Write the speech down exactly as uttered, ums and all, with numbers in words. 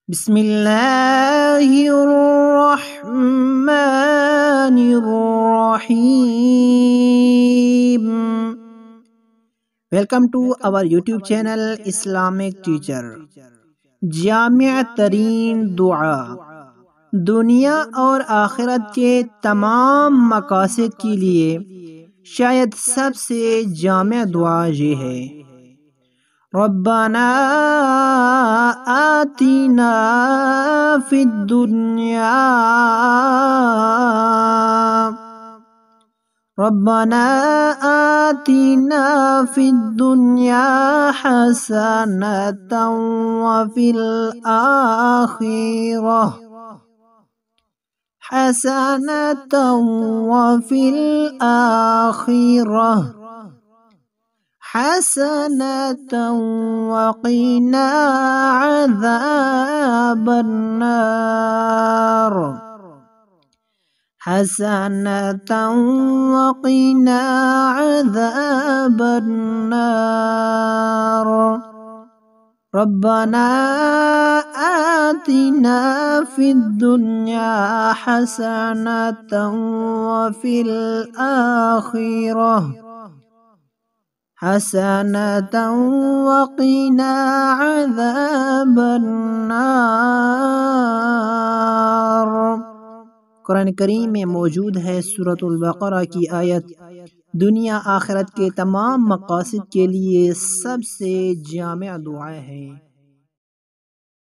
बिस्मिल्लाहिर्रहमानिर्रहीम। Welcome to our YouTube channel Islamic teacher. जामिया तरीन दुआ, दुनिया और आखिरत के तमाम मकासद के लिए शायद सबसे जामिया दुआ ये है, रब्बना आतिना फिद दुनिया रब्बना आतिना फिद दुनिया हसनतन व फिल आखिरह हसनतन व फिल आखिरह हसनतन वक़िना अज़ाबन्नार हसनतन वक़िना अज़ाबन्नार रब्बना आतिना फिद दुनिया हसनतन व फिल आखिरह हसनतन वक़िना अज़ाबन्नार। कुरान करीम में मौजूद है सूरतुल बक़रा की आयत, दुनिया आखिरत के तमाम मकासद के लिए सबसे जामिया दुआ है।